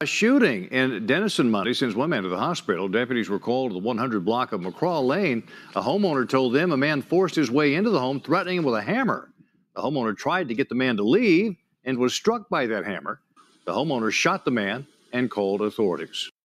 A shooting in Denison Monday sends one man to the hospital. Deputies were called to the 100 block of McCraw Lane. A homeowner told them a man forced his way into the home, threatening him with a hammer. The homeowner tried to get the man to leave and was struck by that hammer. The homeowner shot the man and called authorities.